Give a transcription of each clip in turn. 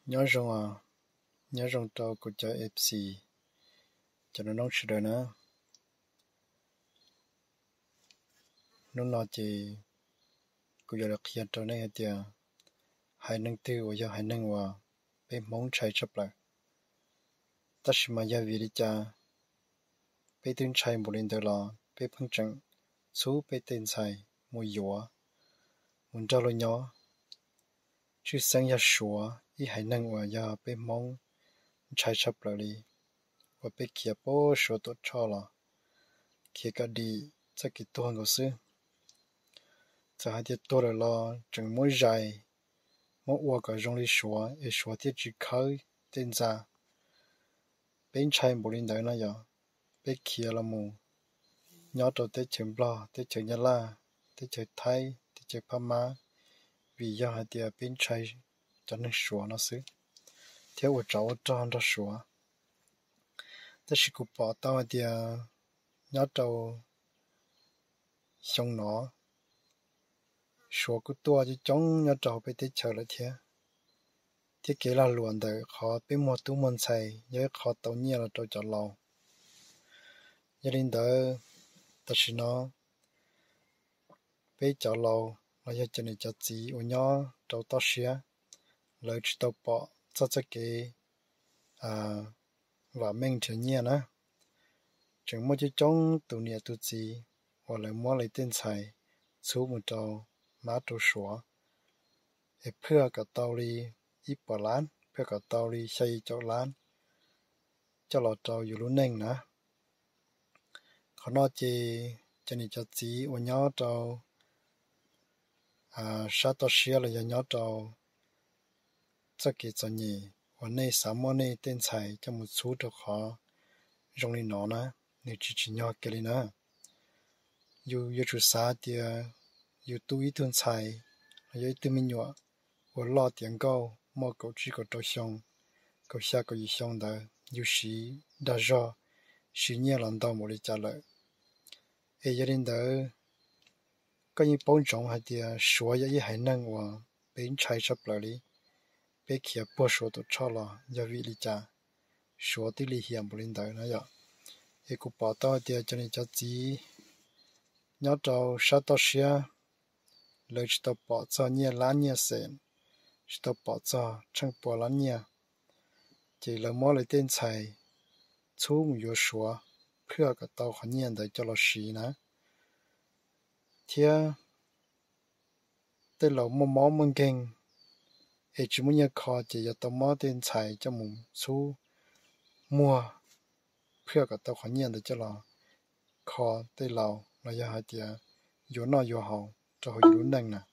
nhớ rằng tàu của chơi FC cho nó nóng sửa đời nữa nó nói chỉ của giờ là hiện trở nên thì hai năng tư và giờ hai năng và bên mong chạy chấp lại tất mà giờ vì đi cha bên tin chạy một lần đó là bên phong trần số bên tin chạy một yếu muốn cho nó nhỏ chứ sáng giờ sủa ý hai năng và giờ bên mong chạy chấp lại đi và bên kia bố số tốt cho là kia cả đi chắc cái tuần của sưจะให้ที่ตัวเราจึงไม่ใจมั่วกับจงลิชัวชัวที่จีเขาเต็นจ้าเป็นชายบริณได้นะยาเป็นเขียละมูย้อนตัวเตจิมบลาเตจิยาลาเตจิไทยเตจิพม่าวิยาให้ที่เป็นชายจะนึกชัวนะสิเที่ยวจ้าจ้าจะชัวแต่สิกุปะตาวที่ย้อนตัวชงหนอsố của tôi chỉ trong nhà trọ bị tết chờ lại thế thiết kế là luồn đời khó bên một túi môn xài nhớ khó tàu nhiều là trâu chợ lầu gia đình đỡ ta chỉ nó bên chợ lầu là gia đình chợ gì ở nhỏ trâu to xía lời chỉ tàu bỏ cho cái và mình chỉ nhiều nữa chừng một chỉ trong tụi nhà tụi gì hoặc là mua lại tên xài số một trâu má trâu sủaเพื่อกับเตาลีอีปล้านเพื่อกับเตาลีใช้เจ้าล้านเจ้าหลอดเจ้าอยู่รุ่นหนึ่งนะเขานอจีจะนี่จะจีวันย้อเจ้าชาตเชียเลยย้อเจ้าจะกี่จะนี่วันนี้สามวันนี้เต้นใส่จะมุดสู้เจ้าขอจงลีหนอนะนี่จีย้อเกลีนะอยู่จุดสาเดียอยู่ตู้อีตุนใส่อยู่ตู้มิญญัว我老点高，莫狗只个照相，狗下个一相的，有时大热，是年轮到莫里家了。哎，一人的，个人保障还得说也还能哇，被人拆出来哩，被去不说都吵了，要为里家，说的里嫌不领导那样，一个报道的叫你叫鸡，要找啥到时，来知道报早年拉年生。tao bỏ ra chẳng bỏ lắm nha chỉ là mỗi lời tên xài chú một yếu số phía cả tao khó nhận được cho là xí nè thì tên là mò mông kinh ấy chỉ muốn nhớ khó chỉ là tao mò tên xài cho một chú mua phía cả tao khó nhận được cho là khó tên là giờ hai tia yếu nó yếu hậu cho họ yếu năng nè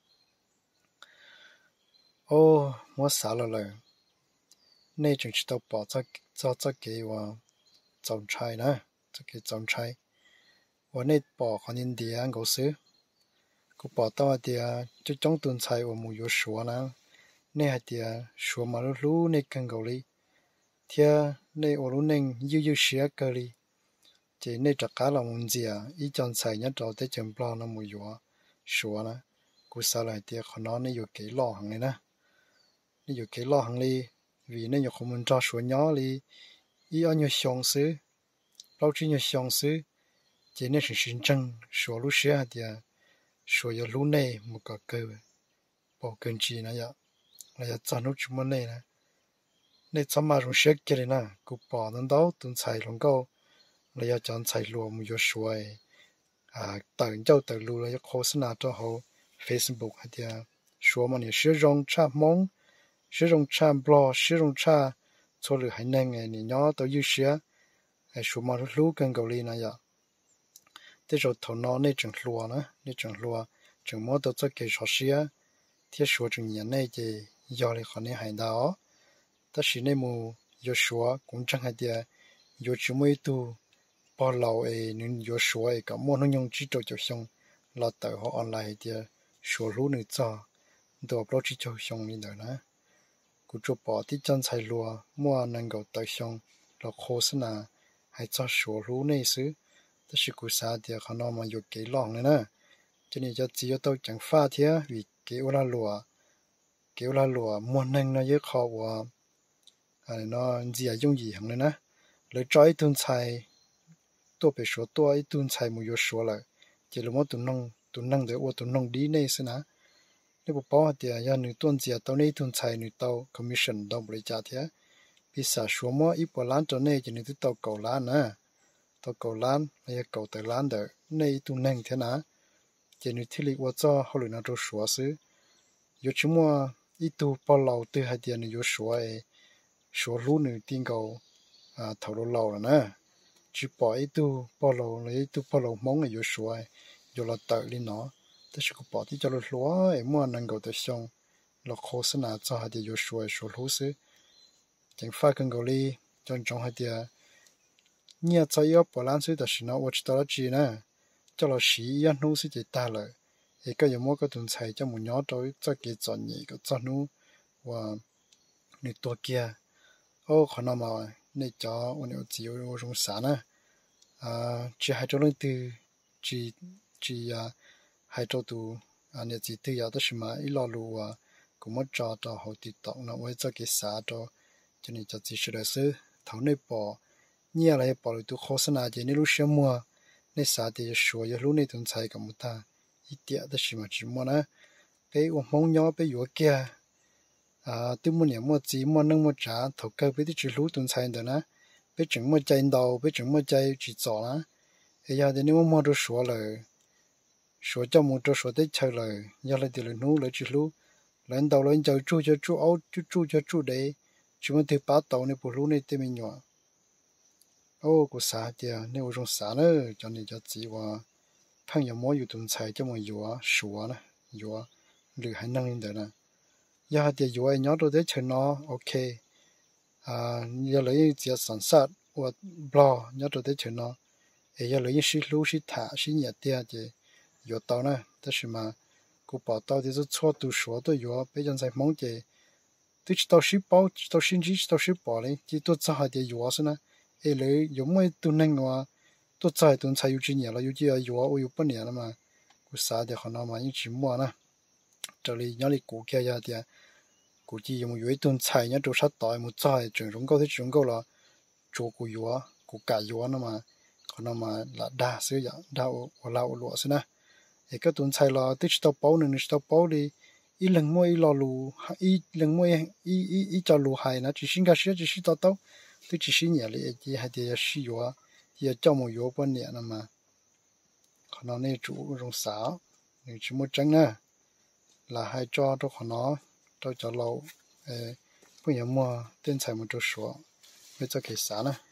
ô mua xả rồi nay chúng chỉ tao bỏ cho cái và trồng trái nè cho cái trồng trái và nay bỏ còn nhìn địa ăn cổ xứ cũng bỏ tao địa cho trong tuần trái và mùi sủa nè nay hạt địa sủa mà lú nay cần gạo đi thì nay ở lú nên yêu sữa cơ đi chỉ nay chắc cả là muốn gì ý chọn trái nhất trâu tới chấm bao nó mùi sủa nè cũng xả lại địa còn nó nay yêu cái lò hàng này nèอยู่เกี่ยวหังลีวีเนี่ยอยู่คงมันจะสวยย้อลีอีอันอยู่ช่องซื้อเราจีอยู่ช่องซื้อเจเนี่ยถึงชินจังสวยรู้เสียเดียสวยอยู่รู้เน่มันก็เกิดบอกเกินจีนะยะแล้วยะจันรู้จุมันเน่นะเนี่ยจะมารู้เสียกันเลยนะกูปอนั่นดาวตุนใส่ลงก็แล้วยะจันใส่รวมอยู่สวยตื่นเจ้าตื่นรู้แล้วยะโฆษณาเจ้าเขา Facebook เดียสวยมันเนี่ยเชื่อรงชาบมอง使用茶不老，使用茶，做了还能哎，你伢都有些，哎，说嘛路跟狗里那样，这时候头脑那种路呢，那种路，怎么都做给啥事啊？贴说种年内的压力可能很大哦，但是那么有说工程还得有这么多，把老哎，你有说哎，个么能用这种就行，老豆和 online 的说路你做，都不知就行你的呢。กูจะปอที่จันใส่ลัวมั่วนังเกาตชงเราโฆษณาให้จะชัวรู้ในซื้อแต่สิกูสาเดียเขานอมาอยู่เกลองเลยนะจะนี่จะจีตัวจังฟ้าเทียวิเกวลาลัวมั่วนังนะเยอะขอว่า nó gì dùng gì hằng nữa lấy trái tuần xàiตัวไปชัวตัวไอ้ตุนใช้มือชัวเลยเจริญว่าตุนนั่งเดี๋ยวว่าตุนนั่งดีในสินะนี่ปุ๊บป้อเดียยันหนึ่งต้นเจียตัวนี้ตุนใช้หนึ่งตัวคอมมิชชั่นดอกบริจาคเถอะพิศาชัวมั่วอีปล้านตัวนี้จะหนึ่งตัวเก่าล้านนะตัวเก่าล้านไม่ใช่เก่าแต่ล้านเด้อในตุนนั่งเถอะนะจะหนึ่งที่เรียกว่าจ้าเขาเลยน่าจะชัวซื้อยกชั่วมั่วอีตัวปอเราตัวให้เดียหนึ่งชัวชัวรู้หนึ่งทิ้งเขาเท่าเราแล้วนะchỉ bỏ ít tu bỏ lầu lấy tu bỏ lầu mong ở dưới suối rồi là tự lên nóแต่ฉันก็บอกที่จะลดลัวไอ้มั่วนั่งก็แต่ช่องเราโฆษณาจะหาเดียวช่วยรู้สึกจังฟ้ากันก็เลยจงหาเดียเนี่ยจะ要不然是但是呢我知道了จีนะจะเราสียันนู้สิจะตายเลยไอ้ก็ยังมั่วก็ตุนใช้จะมุ่งย้อนตัวจะเกี่ยจอนนี่ก็จะนู้ว่าในตัวเกียโอ้ขนาดมาในจอวันนี้只有我用啥呢chỉ hai chỗ lên từ chỉ hai chỗ tu này chỉ từ giờ đó mà ít lo lù cũng mất cho hậu tiết tộc nó với cho cái xã cho nên cho chỉ sửa sửa thấu này bỏ nhiều lại bỏ được tu khó sinh à chỉ nên lúc xem mua nên xã thì sửa giờ lúc này tuần sai cả một ta ít tiệt đó mà chỉ mua nè bé ông mong nhau bé vừa kia tôi muốn nhà mua chỉ mua nâng mua trả thầu cơ bé chỉ lúc tuần sai đó nè bé chừng mua chạy đầu bé chừng mua chạy chỉ rõ nè bây giờ thì nếu mua đồ sửa rồi sửa cho mua đồ sửa tới chơi rồi giờ lại thì là nấu lại chỉ lúc lần đầu lên chơi chú áo chú đấy chúng mình thì bắt đầu này bộ lúc này thì mình nhỏ ô của xã thì nếu trong xã nữa cho nên cho chỉว่า朋友mua อยู่ตรงใช้จะมาอยู่sửa nèอยู่หรือให้นั่งนี่เด้อนะgiờ thìอยู่ไอ้nhỏ đồ đấy chơi nó ok giờ lấy chỉ sản xuất hoặc blo nhỏ đồ đấy chơi nó giờ lấy xí lú xí thả xí nhiệt tiền thì有到呢但是嘛กูbỏ tao thì cho tu sửa tôi有bây giờ在忙着tôi chỉ tao xí bao tao xin chỉ tao xí bỏ lên chỉ tôi cho hai thì有是呢lấy有mấy tu năng mà tôi在tôi才有几年了有几有我有半年了嘛กู啥的可能嘛一直摸呢这里家里股价呀的估计用有一顿菜人做啥代冇在整容高的整高了做股有股价有那么可能嘛là đa số ya đa ở lao lúa xí nè cái tuần菜là tích tao bao nên tao bao đi ít lần mua ít lò lù ít lần mua ít cho lù hay nó chỉ xin cái gì chỉ xin tao tôi chỉ xin nhẹ lại chỉ hay thì sử dụng thì cho một yếu bên nhẹ nè mà còn nó này chủ dùng xáo nên chỉ mua trắng nè là hay cho nó cho lâu bây giờ mua tên xài một chỗ sửa bây giờ cái xả nè